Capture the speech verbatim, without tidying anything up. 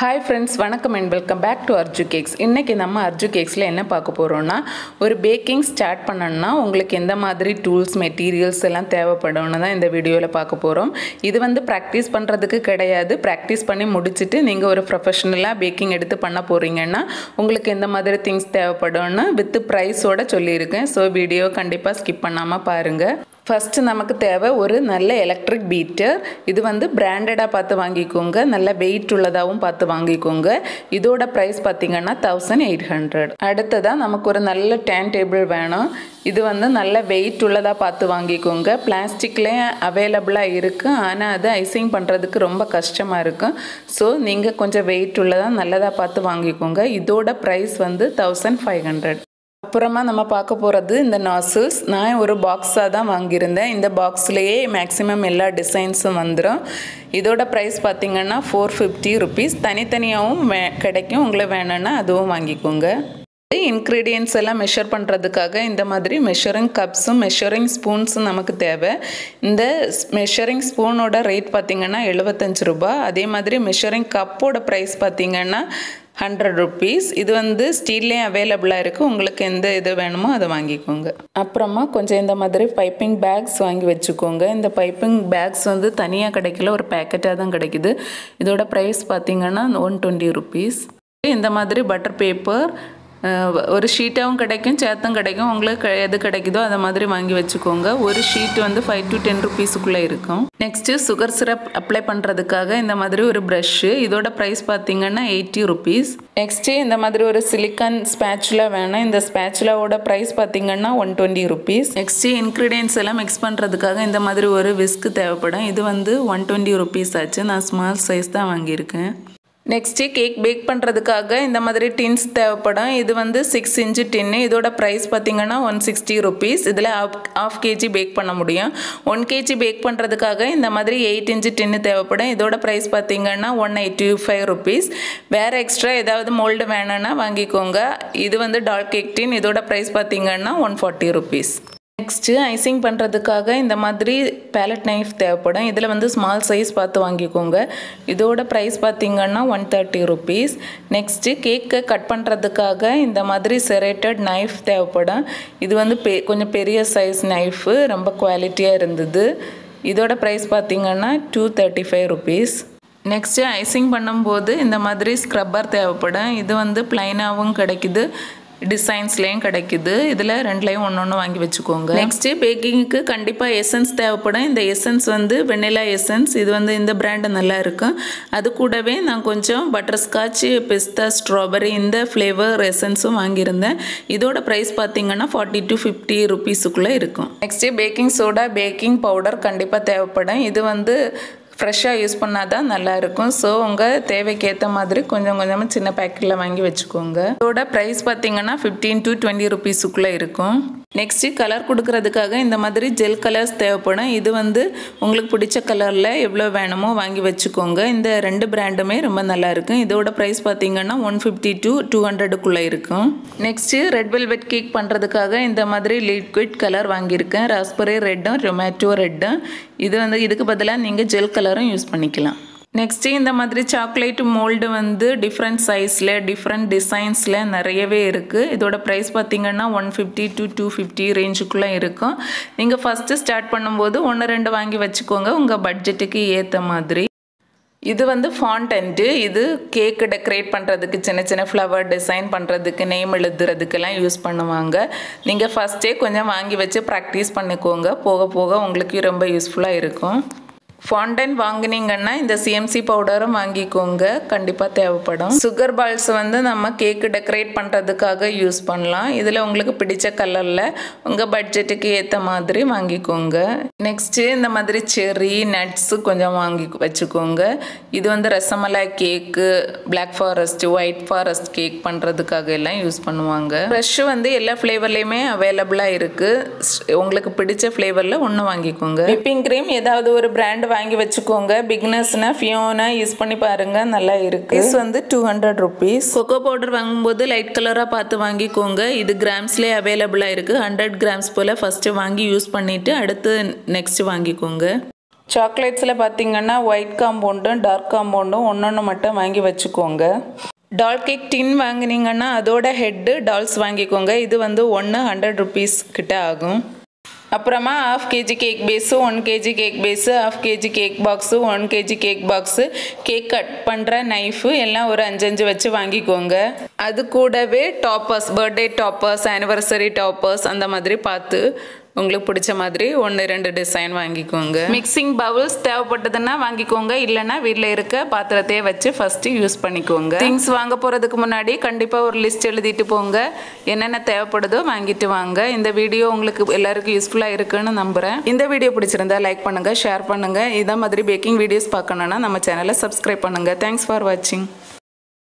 Hi friends, வணக்கம் and welcome back to Arju Cakes. இன்னைக்கு நம்ம Arju Cakesல என்ன பார்க்க போறோம்னா ஒரு பேக்கிங் ஸ்டார்ட் பண்ணனும்னா உங்களுக்கு எந்த மாதிரி டூல்ஸ் மெட்டீரியல்ஸ் எல்லாம் தேவைப்படும்னு தான் இந்த வீடியோல பார்க்க போறோம். இது வந்து பிராக்டீஸ் பண்றதுக்கு கிடையாது. பிராக்டீஸ் பண்ணி முடிச்சிட்டு நீங்க ஒரு ப்ரொபஷனலா பேக்கிங் எடுத்து பண்ண போறீங்கன்னா உங்களுக்கு எந்த மாதிரி things தேவைப்படும்னு வித் பிரைஸோட சொல்லி இருக்கேன். சோ வீடியோ கண்டிப்பா ஸ்கிப் பண்ணாம பாருங்க. First நமக்கு தேவை ஒரு நல்ல எலக்ட்ரிக் பீட்டர். இது வந்து பிராண்டடா பார்த்து வாங்கிக்கோங்க. நல்ல வெயிட் உள்ளதாவும் பார்த்து வாங்கிக்கோங்க. இதோட பிரைஸ் பாத்தீங்கன்னா eighteen hundred. அடுத்ததா நமக்கு ஒரு நல்ல டர்ன் டேபிள் வேணும். இது வந்து நல்ல வெயிட் உள்ளதா பார்த்து வாங்கிக்கோங்க. பிளாஸ்டிக்ல அவேலபிளா இருக்கு. ஆனா அது ஐசிங் பண்றதுக்கு ரொம்ப கஷ்டமா இருக்கு. சோ நீங்க கொஞ்சம் வெயிட் உள்ளதா நல்லதா பார்த்து வாங்கிக்கோங்க. இதோட பிரைஸ் வந்து fifteen hundred. அப்புறமா நம்ம பார்க்க போறது இந்த நாசில்ஸ். நான் ஒரு பாக்ஸா தான் வாங்கியிருந்தேன். இந்த பாக்ஸ்லயே மேக்ஸिमम எல்லா டிசைன்ஸும் வந்துரும். இதோட பிரைஸ் பாத்தீங்கன்னா four fifty rupees. தனித்தனியாவும் கிடைக்கும். உங்களுக்கு வேணும்னா அதுவும் வாங்கிக்கோங்க. இன்கிரிடியன்ட்ஸ் எல்லாம் மெஷர் பண்றதுக்காக இந்த மாதிரி மெஷரிங் கப்ஸும் மெஷரிங் ஸ்பூன்ஸும் நமக்கு தேவை. இந்த மெஷரிங் ஸ்பூனோட ரேட் பாத்தீங்கன்னா seventy-five ரூபாய். அதே மாதிரி மெஷரிங் கப்போட பிரைஸ் பாத்தீங்கன்னா one hundred rupees. இது வந்து ஸ்டீல்லே அவேலபிளா இருக்கு. உங்களுக்கு எந்த இது வேணுமோ அதை வாங்கிக்கோங்க. அப்புறமா கொஞ்சம் இந்த மாதிரி பைப்பிங் பேக்ஸ் வாங்கி வெச்சுக்கோங்க. இந்த பைப்பிங் பேக்ஸ் வந்து தனியா கிடைக்கல, ஒரு பேக்கெட்டா தான் கிடைக்குது. இதோட பிரைஸ் பாத்தீங்கன்னா one twenty rupees. இந்த மாதிரி பட்டர் பேப்பர் ஒரு ஷீட்டாவும் கிடைக்கும், சேத்தும் கிடைக்கும். உங்களுக்கு எது கிடைக்குதோ அத மாதிரி வாங்கி வெச்சுக்கோங்க. ஒரு ஷீட் வந்து five to ten rupees குள்ள இருக்கும். நெக்ஸ்ட் சுகர் சிரப் அப்ளை பண்றதுக்காக இந்த மாதிரி ஒரு பிரஷ். இதோட பிரைஸ் பாத்தீங்கன்னா eighty rupees. நெக்ஸ்ட் இந்த மாதிரி ஒரு சிலிக்கான் ஸ்பாச்சுலா வேணும். இந்த ஸ்பாச்சுலாவோட பிரைஸ் பாத்தீங்கன்னா one twenty rupees. Next ingredients எல்லாம் மிக்ஸ் பண்றதுக்காக இந்த மாதிரி ஒரு விஸ்க் தேவைப்படும். இது வந்து one twenty rupees ஆச்சு. நான் ஸ்மால் சைஸ் தான் வாங்கி இருக்கேன். நெக்ஸ்ட் கேக் பேக் பண்றதுக்காக இந்த மாதிரி டின்ஸ் தேவைப்படும். இது வந்து six inch டின். இதோட பிரைஸ் பாத்தீங்கன்னா one sixty rupees. இதுல half kg பேக் பண்ண முடியும். one kg பேக் பண்றதுக்காக இந்த மாதிரி eight inch டின் தேவைப்படும். இதோட பிரைஸ் பாத்தீங்கன்னா one eighty-five rupees. வேற எக்ஸ்ட்ரா ஏதாவது மோல்ட் வேணும்னா வாங்கிக்கோங்க. இது வந்து டால் கேக் டின். இதோட பிரைஸ் பாத்தீங்கன்னா one forty rupees. Next icing பண்றதுக்காக இந்த மாதிரி பேலட் நைஃப் தேவைப்படும். இதுல வந்து ஸ்மால் சைஸ் பார்த்து வாங்கிக்கோங்க. இதோட பிரைஸ் பாத்தீங்கன்னா one thirty rupees. நெக்ஸ்ட் கேக்க கட் பண்றதுக்காக இந்த மாதிரி செரேட்டட் நைஃப் தேவைப்படும். இது வந்து கொஞ்சம் பெரிய சைஸ் நைஃப், ரொம்ப குவாலிட்டியா இருந்தது. இதோட பிரைஸ் பாத்தீங்கன்னா two thirty-five rupees. Next icing பண்ணும்போது இந்த மாதிரி ஸ்க்ரப்பர் தேவைப்படும். இது வந்து ப்ளைனாவும் கிடைக்குது, டிசைன்ஸ்லயும் கிடைக்குது. இதுல ரெண்டுலயும் ஒன்னொன்னு வாங்கி வெச்சுக்கோங்க. நெக்ஸ்ட் பேக்கிங்க்கு கண்டிப்பா எசன்ஸ் தேவைப்படும். இந்த எசன்ஸ் வந்து வெனிலா எசன்ஸ். இது வந்து இந்த பிராண்ட் நல்லா இருக்கு. அது கூடவே நான் கொஞ்சம் பட்டர் ஸ்காட்ச், பிஸ்தா, ஸ்ட்ராபெரி இந்த ஃப்ளேவர் எசன்ஸும் வாங்கியிருந்தேன். இதோட பிரைஸ் பாத்தீங்கன்னா forty to fifty rupees குள்ள இருக்கும். Next baking soda, baking powder கண்டிப்பா தேவைப்படும். இது வந்து ஃப்ரெஷ்ஷா யூஸ் பண்ணாதான் நல்லா இருக்கும். சோ உங்க தேவைக்கு ஏத்த மாதிரி கொஞ்சம் கொஞ்சமா சின்ன பாக்கெட்ல வாங்கி வெச்சுக்கோங்க. இதோட பிரைஸ் பாத்தீங்கன்னா fifteen to twenty rupees குள்ள இருக்கும். நெக்ஸ்ட் கலர் கொடுக்கிறதுக்காக இந்த மாதிரி ஜெல் கலர்ஸ் தேவைப்படும். இது வந்து உங்களுக்கு பிடிச்ச கலர்ல எவ்வளவு வேணுமோ வாங்கி வெச்சுக்கோங்க. இந்த ரெண்டு பிராண்டுமே ரொம்ப நல்லா இருக்கு. இதோட பிரைஸ் பாத்தீங்கன்னா one fifty to two hundred குள்ள இருக்கும். நெக்ஸ்ட் ரெட் வெல்வெட் கேக் பண்றதுக்காக இந்த மாதிரி லிக்விட் கலர் வாங்கி இருக்கேன். ராஸ்பெரி ரெட்டும் டொமேட்டோ ரெட்டும். இது வந்து இதுக்கு பதிலா நீங்க ஜெல் கலரும் யூஸ் பண்ணிக்கலாம். நெக்ஸ்ட் இந்த மாதிரி சாக்லேட் மோல்டு வந்து டிஃப்ரெண்ட் சைஸ்ல டிஃப்ரெண்ட் டிசைன்ஸ்ல நிறையவே இருக்கு. இதோட பிரைஸ் பாத்தீங்கன்னா one fifty to two fifty ரேஞ்சுக்குள்ள இருக்கும். நீங்க ஃபர்ஸ்ட் ஸ்டார்ட் பண்ணும்போது ஒன்று ரெண்டு வாங்கி வச்சுக்கோங்க உங்க பட்ஜெட்டுக்கு ஏத்த மாதிரி. இது வந்து ஃபாண்டன்ட். இது கேக் டெக்கரேட் பண்றதுக்கு, சின்ன சின்ன ஃப்ளவர் டிசைன் பண்றதுக்கு, நேம் எழுதுறதுக்கெல்லாம் யூஸ் பண்ணுவாங்க. நீங்க ஃபர்ஸ்டே கொஞ்சம் வாங்கி வச்சு பிராக்டீஸ் பண்ணிக்கோங்க. போக போக உங்களுக்கு ரொம்ப யூஸ்ஃபுல்லா இருக்கும். ஃபாண்டன் வாங்குனீங்கன்னா இந்த சிஎம்சி பவுடரும் வாங்கிக்கோங்க, கண்டிப்பா தேவைப்படும். சுகர் பால்ஸ் வந்து நம்ம கேக் டெக்கரேட் பண்றதுக்காக யூஸ் பண்ணலாம். இதுல உங்களுக்கு பிடிச்ச கலர்ல உங்க பட்ஜெட்டுக்கு ஏத்த மாதிரி வாங்கிக்கோங்க. நெக்ஸ்ட் இந்த மாதிரி செர்ரி நட்ஸ் கொஞ்சம் வாங்கி வச்சுக்கோங்க. இது வந்து rasmalai cake, black forest, white forest cake பண்றதுக்காக எல்லாம் யூஸ் பண்ணுவாங்க. ஃப்ரெஷ் வந்து எல்லா ஃப்ளேவர்லயுமே அவைலபிளா இருக்கு. உங்களுக்கு பிடிச்ச ஃப்ளேவர்ல ஒன்னு வாங்கிக்கோங்க. விப்பிங் கிரீம் ஏதாவது ஒரு பிராண்ட் வாங்கி வச்சுக்கோங்க. பிகினர்ஸ்னா ஃபியோனா யூஸ் பண்ணி பாருங்க, நல்லா இருக்கு. இது வந்து two hundred rupees. Cocoa powder வாங்கும்போது லைட் கலரா பார்த்து வாங்கிக்கோங்க. இது கிராம்ஸ்லயே அவைலபிளா இருக்கு. one hundred grams போல ஃபர்ஸ்ட் வாங்கி யூஸ் பண்ணிட்டு அடுத்து நெக்ஸ்ட் வாங்கிக்கோங்க. சாக்லேட்ஸில் பார்த்தீங்கன்னா ஒயிட் காம்பவுண்டும் டார்க் காம்பவுண்டும் ஒன்று ஒன்று மட்டும் வாங்கி வச்சுக்கோங்க. டால் கேக் டின் வாங்கினீங்கன்னா அதோட ஹெட்டு டால்ஸ் வாங்கிக்கோங்க. இது வந்து ஒன்று ஹண்ட்ரட் ருபீஸ் கிட்ட ஆகும். அப்புறமா half KG cake base one KG cake base half KG cake box one KG cake box cake cut பண்ணுற நைஃபு எல்லாம் ஒரு அஞ்சு அஞ்சு வச்சு வாங்கிக்கோங்க. அது கூடவே toppers, birthday toppers, anniversary toppers அந்த மாதிரி பார்த்து உங்களுக்கு பிடிச்ச மாதிரி ஒன்று ரெண்டு டிசைன் வாங்கிக்கோங்க. மிக்சிங் பவுல்ஸ் தேவைப்பட்டதுன்னா வாங்கிக்கோங்க, இல்லைன்னா வீட்டில் இருக்க பாத்திரத்தையே வச்சு ஃபஸ்ட்டு யூஸ் பண்ணிக்கோங்க. திங்ஸ் வாங்க போகிறதுக்கு முன்னாடி கண்டிப்பாக ஒரு லிஸ்ட் எழுதிட்டு போங்க. என்னென்ன தேவைப்படுதோ வாங்கிட்டு வாங்க. இந்த வீடியோ உங்களுக்கு எல்லாருக்கும் யூஸ்ஃபுல்லாக இருக்குன்னு நம்புகிறேன். இந்த வீடியோ பிடிச்சிருந்தா லைக் பண்ணுங்கள், ஷேர் பண்ணுங்கள். இதே மாதிரி பேக்கிங் வீடியோஸ் பார்க்கணுன்னா நம்ம சேனலை சப்ஸ்கிரைப் பண்ணுங்கள். தேங்க்ஸ் ஃபார் வாட்சிங்.